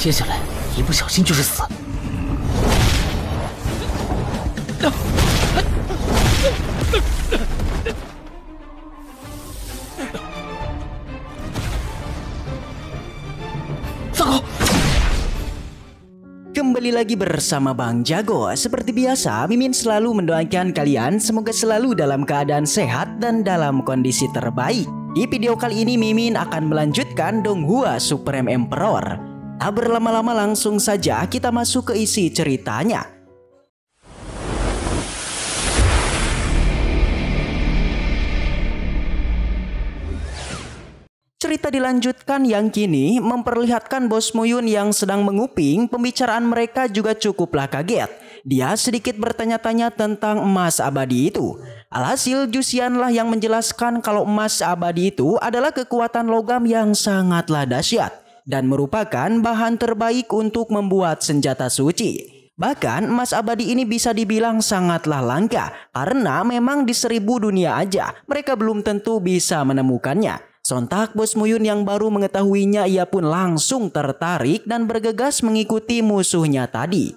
接下来一不小心就是死。 Kembali lagi bersama Bang Jago. Seperti biasa, Mimin selalu mendoakan kalian semoga selalu dalam keadaan sehat dan dalam kondisi terbaik. Di video kali ini Mimin akan melanjutkan Donghua Supreme Emperor. Tak berlama-lama langsung saja kita masuk ke isi ceritanya. Cerita dilanjutkan yang kini memperlihatkan Bos Muyun yang sedang menguping pembicaraan mereka juga cukuplah kaget. Dia sedikit bertanya-tanya tentang emas abadi itu. Alhasil Jusianlah yang menjelaskan kalau emas abadi itu adalah kekuatan logam yang sangatlah dahsyat dan merupakan bahan terbaik untuk membuat senjata suci. Bahkan emas abadi ini bisa dibilang sangatlah langka karena memang di 1000 dunia aja mereka belum tentu bisa menemukannya. Sontak Bos Muyun yang baru mengetahuinya ia pun langsung tertarik dan bergegas mengikuti musuhnya tadi.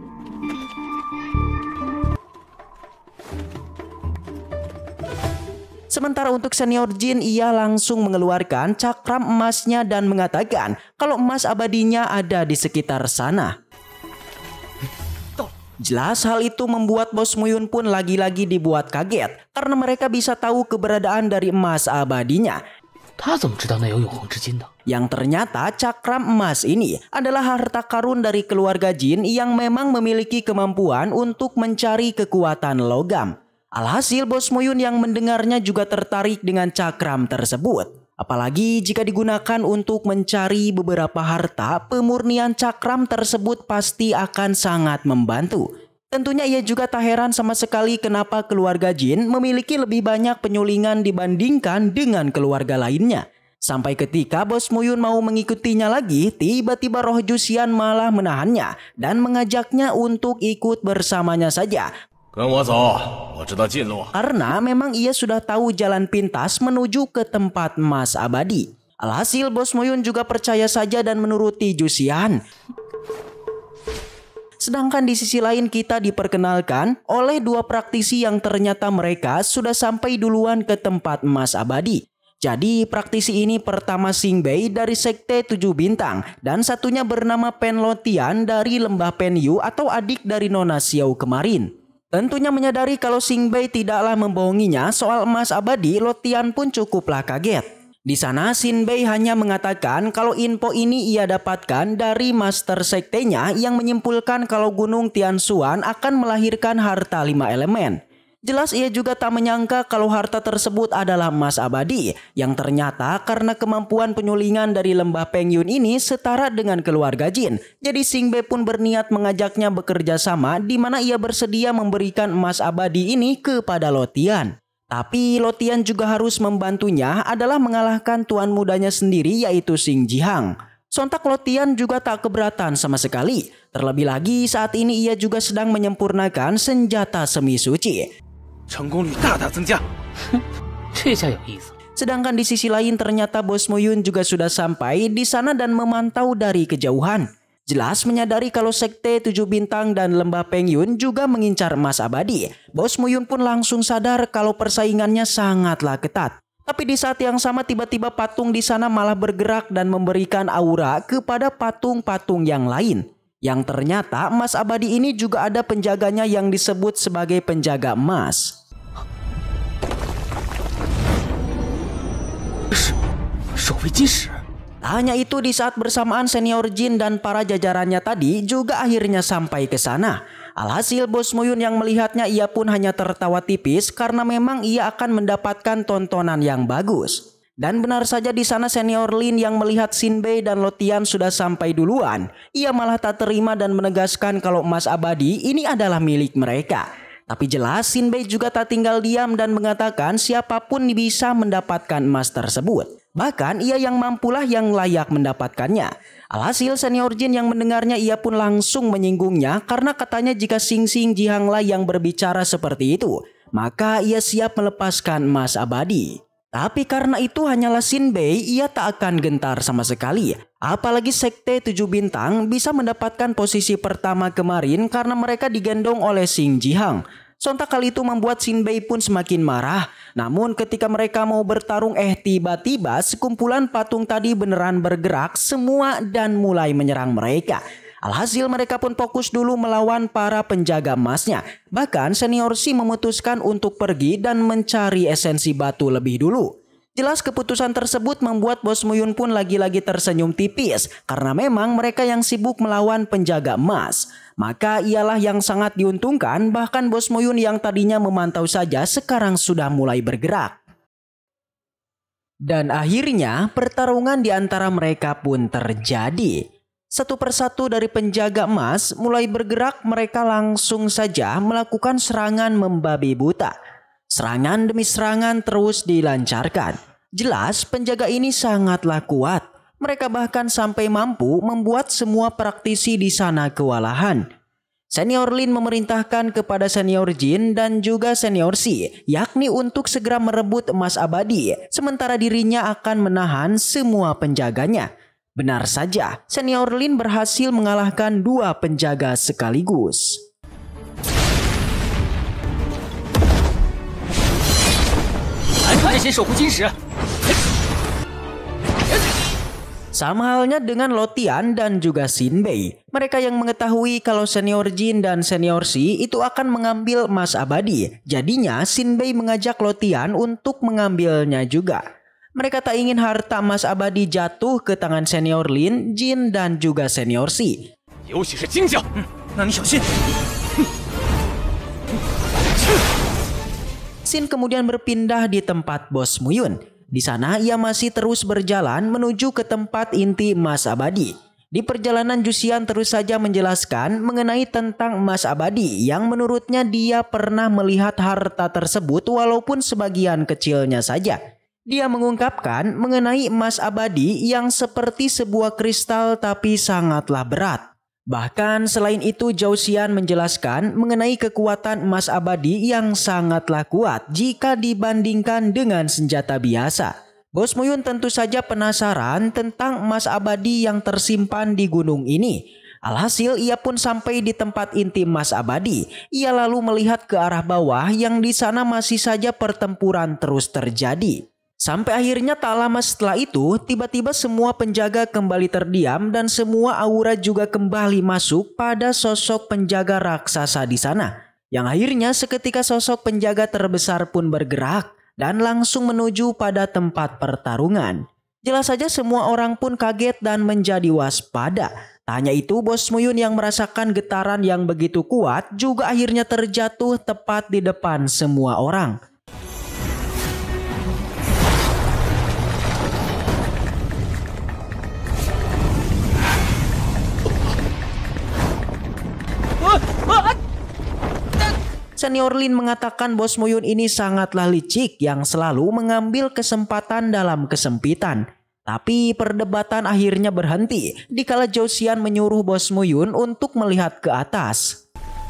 Sementara untuk senior Jin ia langsung mengeluarkan cakram emasnya dan mengatakan kalau emas abadinya ada di sekitar sana. Jelas hal itu membuat Bos Muyun pun lagi-lagi dibuat kaget karena mereka bisa tahu keberadaan dari emas abadinya. Yang ternyata cakram emas ini adalah harta karun dari keluarga Jin yang memang memiliki kemampuan untuk mencari kekuatan logam. Alhasil Bos Muyun yang mendengarnya juga tertarik dengan cakram tersebut. Apalagi jika digunakan untuk mencari beberapa harta, pemurnian cakram tersebut pasti akan sangat membantu. Tentunya ia juga tak heran sama sekali kenapa keluarga Jin memiliki lebih banyak penyulingan dibandingkan dengan keluarga lainnya. Sampai ketika Bos Muyun mau mengikutinya lagi, tiba-tiba roh Jusian malah menahannya dan mengajaknya untuk ikut bersamanya saja. Karena memang ia sudah tahu jalan pintas menuju ke tempat emas abadi. Alhasil Bos Muyun juga percaya saja dan menuruti Jusian. Sedangkan di sisi lain kita diperkenalkan oleh dua praktisi yang ternyata mereka sudah sampai duluan ke tempat emas abadi. Jadi praktisi ini pertama Xingbei dari Sekte 7 Bintang dan satunya bernama Pen Lotian dari Lembah Penyu atau adik dari Nona Xiao kemarin. Tentunya menyadari kalau Xingbei tidaklah membohonginya soal emas abadi, Lotian pun cukuplah kaget. Di sana Xingbei hanya mengatakan kalau info ini ia dapatkan dari master sektenya yang menyimpulkan kalau Gunung Tianshuan akan melahirkan harta 5 elemen. Jelas ia juga tak menyangka kalau harta tersebut adalah emas abadi yang ternyata karena kemampuan penyulingan dari Lembah Pengyun ini setara dengan keluarga Jin. Jadi Xingbei pun berniat mengajaknya bekerja sama di mana ia bersedia memberikan emas abadi ini kepada Lotian. Tapi Lotian juga harus membantunya adalah mengalahkan tuan mudanya sendiri yaitu Xing Jihang. Sontak Lotian juga tak keberatan sama sekali. Terlebih lagi saat ini ia juga sedang menyempurnakan senjata semi suci. Sedangkan di sisi lain ternyata Bos Muyun juga sudah sampai di sana dan memantau dari kejauhan. Jelas menyadari kalau Sekte 7 Bintang dan Lembah Pengyun juga mengincar emas abadi. Bos Muyun pun langsung sadar kalau persaingannya sangatlah ketat. Tapi di saat yang sama tiba-tiba patung di sana malah bergerak dan memberikan aura kepada patung-patung yang lain. Yang ternyata emas abadi ini juga ada penjaganya yang disebut sebagai penjaga emas. Tak hanya itu, di saat bersamaan senior Jin dan para jajarannya tadi juga akhirnya sampai ke sana. Alhasil Bos Muyun yang melihatnya ia pun hanya tertawa tipis karena memang ia akan mendapatkan tontonan yang bagus. Dan benar saja di sana senior Lin yang melihat Xingbei dan Lotian sudah sampai duluan. Ia malah tak terima dan menegaskan kalau emas abadi ini adalah milik mereka. Tapi jelas Xingbei juga tak tinggal diam dan mengatakan siapapun bisa mendapatkan emas tersebut. Bahkan ia yang mampulah yang layak mendapatkannya. Alhasil senior Jin yang mendengarnya ia pun langsung menyinggungnya karena katanya jika Xing Jihanglah yang berbicara seperti itu, maka ia siap melepaskan emas abadi. Tapi karena itu hanyalah Shinbei, ia tak akan gentar sama sekali. Apalagi Sekte 7 Bintang bisa mendapatkan posisi pertama kemarin karena mereka digendong oleh Xing Jihang. Sontak hal itu membuat Shinbei pun semakin marah. Namun ketika mereka mau bertarung tiba-tiba sekumpulan patung tadi beneran bergerak semua dan mulai menyerang mereka. Alhasil mereka pun fokus dulu melawan para penjaga emasnya. Bahkan Senior Si memutuskan untuk pergi dan mencari esensi batu lebih dulu. Jelas keputusan tersebut membuat Bos Muyun pun lagi-lagi tersenyum tipis. Karena memang mereka yang sibuk melawan penjaga emas. Maka ialah yang sangat diuntungkan, bahkan Bos Muyun yang tadinya memantau saja sekarang sudah mulai bergerak. Dan akhirnya pertarungan di antara mereka pun terjadi. Satu persatu dari penjaga emas mulai bergerak, mereka langsung saja melakukan serangan membabi buta. Serangan demi serangan terus dilancarkan. Jelas penjaga ini sangatlah kuat. Mereka bahkan sampai mampu membuat semua praktisi di sana kewalahan. Senior Lin memerintahkan kepada Senior Jin dan juga Senior Si, yakni untuk segera merebut emas abadi, sementara dirinya akan menahan semua penjaganya. Benar saja, Senior Lin berhasil mengalahkan 2 penjaga sekaligus. Sama halnya dengan Lotian dan juga Shinbei. Mereka yang mengetahui kalau Senior Jin dan Senior Si itu akan mengambil emas abadi. Jadinya Shinbei mengajak Lotian untuk mengambilnya juga. Mereka tak ingin harta emas abadi jatuh ke tangan Senior Lin, Jin, dan juga Senior Si. Xin kemudian berpindah di tempat Bos Muyun. Di sana ia masih terus berjalan menuju ke tempat inti emas abadi. Di perjalanan Jusian terus saja menjelaskan mengenai tentang emas abadi yang menurutnya dia pernah melihat harta tersebut walaupun sebagian kecilnya saja. Dia mengungkapkan mengenai emas abadi yang seperti sebuah kristal tapi sangatlah berat. Bahkan selain itu Zhao Xian menjelaskan mengenai kekuatan emas abadi yang sangatlah kuat jika dibandingkan dengan senjata biasa. Bos Muyun tentu saja penasaran tentang emas abadi yang tersimpan di gunung ini. Alhasil ia pun sampai di tempat inti emas abadi. Ia lalu melihat ke arah bawah yang di sana masih saja pertempuran terus terjadi. Sampai akhirnya tak lama setelah itu, tiba-tiba semua penjaga kembali terdiam dan semua aura juga kembali masuk pada sosok penjaga raksasa di sana. Yang akhirnya seketika sosok penjaga terbesar pun bergerak dan langsung menuju pada tempat pertarungan. Jelas saja semua orang pun kaget dan menjadi waspada. Tak hanya itu, Bos Muyun yang merasakan getaran yang begitu kuat juga akhirnya terjatuh tepat di depan semua orang. Senior Lin mengatakan Bos Muyun ini sangatlah licik yang selalu mengambil kesempatan dalam kesempitan. Tapi perdebatan akhirnya berhenti dikala Zhao Xian menyuruh Bos Muyun untuk melihat ke atas.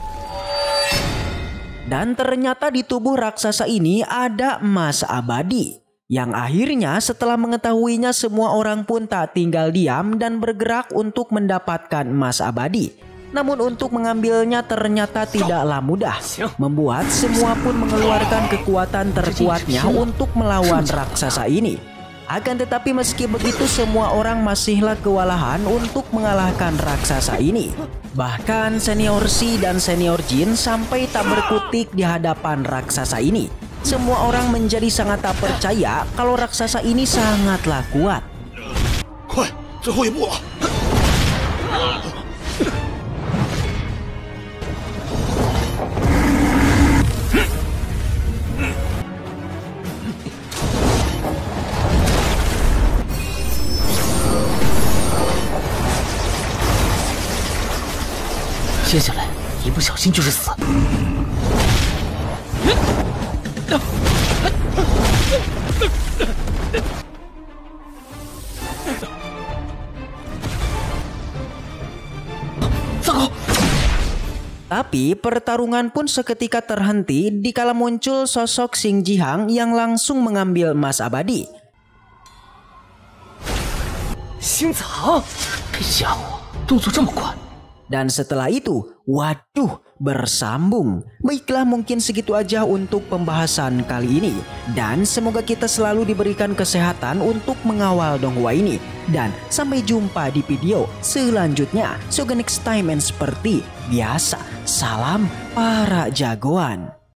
Dan ternyata di tubuh raksasa ini ada emas abadi. Yang akhirnya setelah mengetahuinya semua orang pun tak tinggal diam dan bergerak untuk mendapatkan emas abadi. Namun untuk mengambilnya ternyata tidaklah mudah. Membuat semua pun mengeluarkan kekuatan terkuatnya untuk melawan raksasa ini. Akan tetapi meski begitu semua orang masihlah kewalahan untuk mengalahkan raksasa ini. Bahkan Senior Si dan Senior Jin sampai tak berkutik di hadapan raksasa ini. Semua orang menjadi sangat tak percaya kalau raksasa ini sangatlah kuat. 接下来一不小心就是死。 Tapi pertarungan pun seketika terhenti dikala muncul sosok Xing Jihang yang langsung mengambil emas abadi. 星藏，这家伙动作这么快。 Dan setelah itu, waduh, bersambung. Baiklah, mungkin segitu aja untuk pembahasan kali ini. Dan semoga kita selalu diberikan kesehatan untuk mengawal donghua ini. Dan sampai jumpa di video selanjutnya. So next time, and seperti biasa, salam para jagoan.